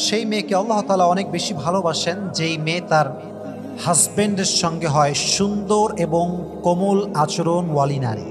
সেই মেয়েকে আল্লাহ তাআলা অনেক বেশি ভালোবাসেন যেই মেয়ে তার হাজবেন্ডের সঙ্গে হয় সুন্দর এবং কোমল আচরণওয়ালী নারী।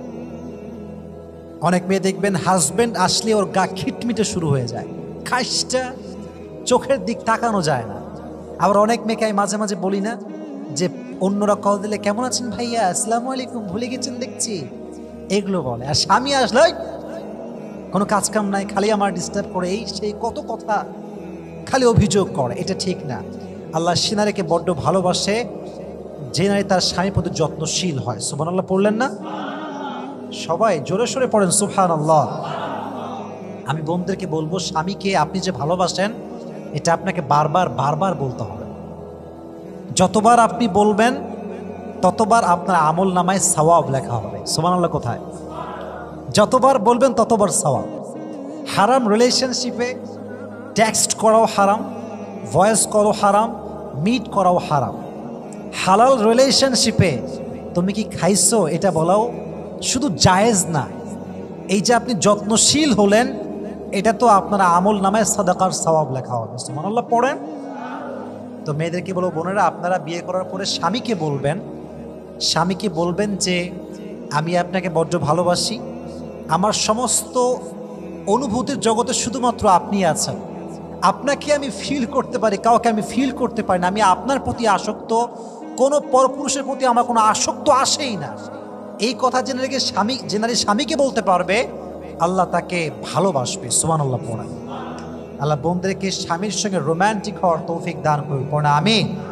অনেক মেয়ে দেখবেন হাজবেন্ড আসলে ওর গা খিটমিটে শুরু হয়ে যায়, খাইসটা চোখের দিক তাকানো যায় না। আবার অনেক মেয়েকে আমি মাঝে মাঝে বলি না যে অন্যরা কল দিলে কেমন আছেন ভাইয়া, আসসালামু আলাইকুম, ভুলে গেছেন দেখছি, এগুলো বলে। আর স্বামী আসলে কোনো কাজ কাম নাই, খালি আমার ডিস্টার্ব করে, এই সেই কত কথা খালি অভিযোগ করে। এটা ঠিক না। আল্লাহ সে নারীকে বড্ড ভালোবাসে যে নারী তার স্বামীর প্রতি যত্নশীল হয়। সুবহানাল্লাহ পড়লেন না? সবাই জোরে সোরে পড়েন সুবহানাল্লাহ। আমি বোনদেরকে বলবো, স্বামীকে আপনি যে ভালোবাসেন এটা আপনাকে বারবার বারবার বলতে হবে। যতবার আপনি বলবেন ততবার আপনার আমল নামায় সওয়াব লেখা হবে। সুবহানাল্লাহ কোথায়? যতবার বলবেন ততবার সওয়াব। হারাম রিলেশনশিপে টেক্সট করাও হারাম, ভয়েস করাও হারাম, মিট করাও হারাম। হালাল রিলেশনশিপে তুমি কি খাইছো এটা বলাও শুধু জায়েজ না, এই যে আপনি যত্নশীল হলেন এটা তো আপনার আমল নামায় সাদাকার সওয়াব লেখা হবে। সুবহানাল্লাহ পড়েন। তো মেয়েদেরকে বলবো, বোনেরা আপনারা বিয়ে করার পরে স্বামীকে বলবেন যে আমি আপনাকে বড্ড ভালোবাসি, আমার সমস্ত অনুভূতির জগতে শুধুমাত্র আপনি আছেন, আপনাকে আমি ফিল করতে পারি, কাউকে আমি ফিল করতে পারি না, আমি আপনার প্রতি আসক্ত, কোনো পরপুরুষের প্রতি আমার কোনো আসক্ত আসেই না। এই কথা জেনে রেখে যে নারী স্বামীকে বলতে পারবে আল্লাহ তাকে ভালোবাসবে। সুবহানাল্লাহ পড়েন। আল্লাহ বোনদেরকে স্বামীর সঙ্গে রোম্যান্টিক হওয়ার তৌফিক দান করুন। পড়েন আমিন।